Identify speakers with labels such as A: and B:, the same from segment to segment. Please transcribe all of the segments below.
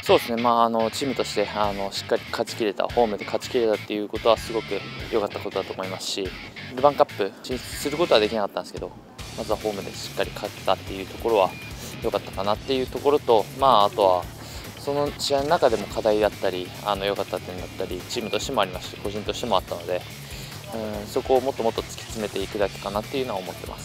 A: そうですね、チームとしてしっかり勝ちきれた、ホームで勝ちきれたっていうことはすごく良かったことだと思いますし、ルヴァンカップ進出することはできなかったんですけど、まずはホームでしっかり勝ったっていうところは良かったかなっていうところと、あとはその試合の中でも課題だったり、良かった点だったり、チームとしてもありますし、個人としてもあったので、そこをもっともっと突き詰めていくだけかなっていうのは思ってます。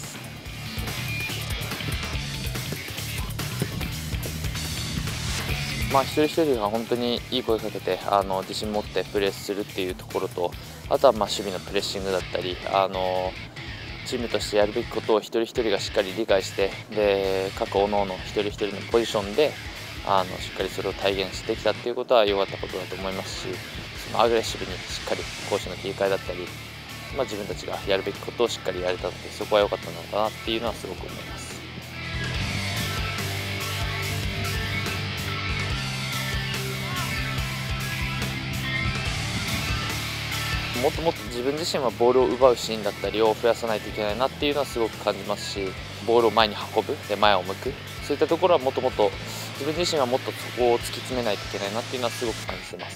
A: 一人一人が本当にいい声かけて自信持ってプレーするっていうところと、あとは守備のプレッシングだったり、チームとしてやるべきことを一人一人がしっかり理解して、で各各々一人一人のポジションでしっかりそれを体現してきたっていうことは良かったことだと思いますし、そのアグレッシブにしっかり攻守の切り替えだったり、自分たちがやるべきことをしっかりやれたので、そこは良かったのかなっていうのはすごく思います。もっともっと自分自身はボールを奪うシーンだったりを増やさないといけないなっていうのはすごく感じますし、ボールを前に運ぶ、で前を向く、そういったところはもっともっと自分自身はもっとそこを突き詰めないといけないなっていうのはすごく感じてます。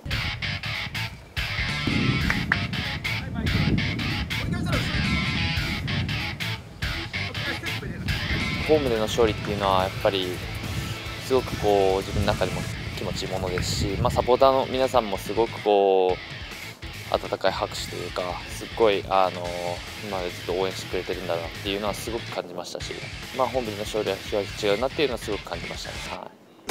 A: ホームでの勝利っていうのはやっぱりすごく自分の中でも気持ちいいものですし、サポーターの皆さんもすごく温かい拍手というか、すっごい今までずっと応援してくれてるんだなっていうのはすごく感じましたし、ホームでの勝利は一味違うなっていうのはすごく感じましたね。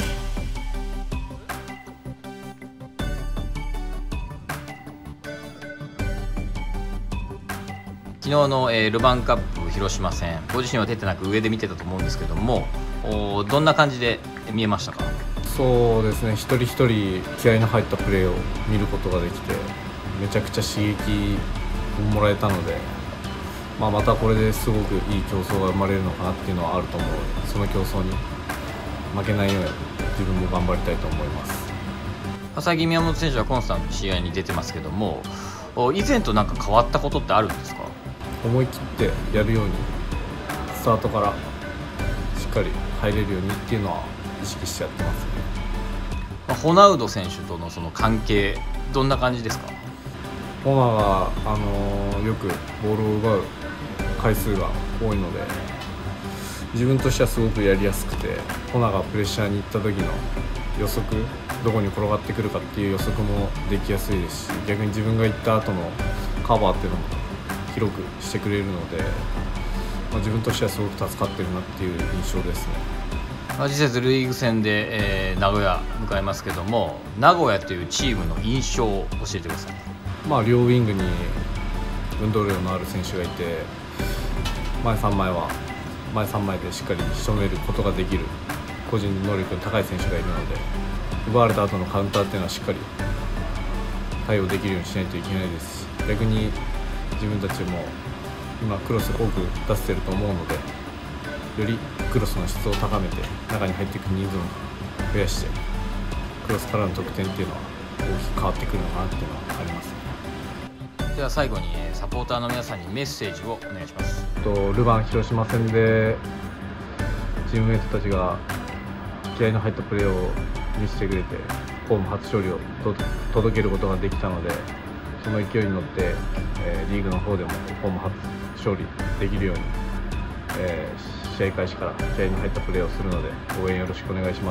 B: 昨日の、ルヴァンカップ広島戦、ご自身は出てなく上で見てたと思うんですけども、どんな感じで見えましたか？
C: そうですね、一人一人気合の入ったプレーを見ることができて、めちゃくちゃ刺激をもらえたので、またこれですごくいい競争が生まれるのかなっていうのはあると思うので、その競争に負けないように自分も頑張りたいと思います。
B: 朝木宮本選手はコンスタントに試合に出てますけども、以前と何か変わったことってあるんですか？
C: 思い切ってやるように、スタートからしっかり入れるようにっていうのは意識してやってますね。
B: ホナウド選手とのその関係、どんな感じですか？
C: ホナが、よくボールを奪う回数が多いので、自分としてはすごくやりやすくて、ホナがプレッシャーに行った時の予測、どこに転がってくるかっていう予測もできやすいですし、逆に自分が行った後のカバーっていうのも広くしてくれるので、自分としてはすごく助かってるなっていう印象ですね。
B: 次節リーグ戦で、名古屋迎えますけども、名古屋というチームの印象を教えてください。
C: 両ウィングに運動量のある選手がいて、前3枚でしっかり仕留めることができる個人能力の高い選手がいるので、奪われた後のカウンターっていうのはしっかり対応できるようにしないといけないですし、逆に自分たちも今クロス多く出せてると思うので、よりクロスの質を高めて中に入っていく人数を増やして、クロスからの得点っていうのは大きく変わってくるのかなっていうのはありますね。
B: では最後にサポーターの皆さんにメッセージをお願いします。
C: ルヴァン広島戦でチームメイトたちが気合いの入ったプレーを見せてくれて、ホーム初勝利を届けることができたので、その勢いに乗って、リーグの方でもホーム初勝利できるように、試合開始から気合いの入ったプレーをするので、応援よろしくお願いします。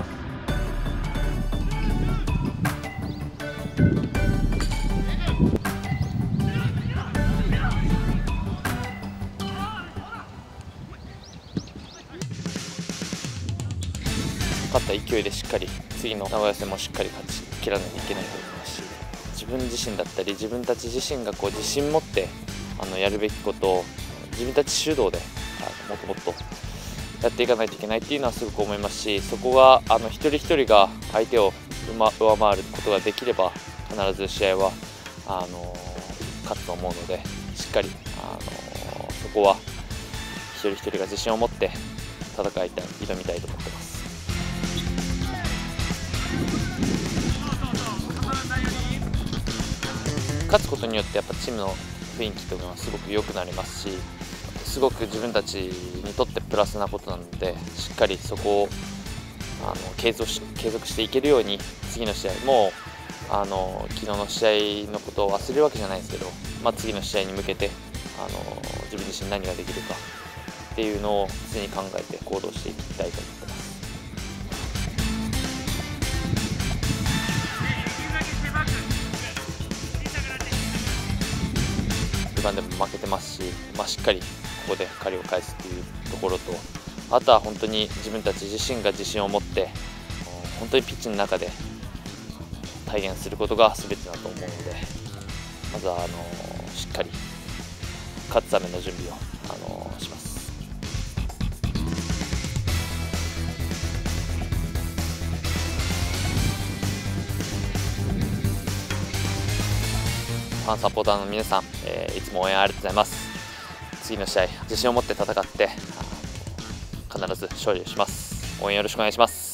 A: 勝った勢いでしっかり次の名古屋戦もしっかり勝ち切らないといけないと思いますし、自分自身だったり自分たち自身が自信持ってやるべきことを自分たち主導でもっともっとやっていかないといけないっていうのはすごく思いますし、そこが一人一人が相手を上回ることができれば必ず試合は勝つと思うので、しっかりそこは一人一人が自信を持って挑みたいと思ってます。勝つことによってやっぱチームの雰囲気というのはすごく良くなりますし、すごく自分たちにとってプラスなことなので、しっかりそこを継続していけるように、次の試合も昨日の試合のことを忘れるわけじゃないですけど、次の試合に向けて自分自身何ができるかっていうのを常に考えて行動していきたいと思ってます。ルヴァンでも負けてますし、しっかりここで借りを返すっていうところと、あとは本当に自分たち自身が自信を持って本当にピッチの中で体現することが全てだと思うので、まずはしっかり勝つための準備をします。ファンサポーターの皆さん、いつも応援ありがとうございます。次の試合自信を持って戦って必ず勝利します。応援よろしくお願いします。